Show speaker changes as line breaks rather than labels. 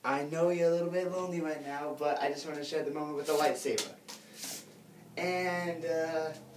I know you're a little bit lonely right now, but I just want to share the moment with the lightsaber. And,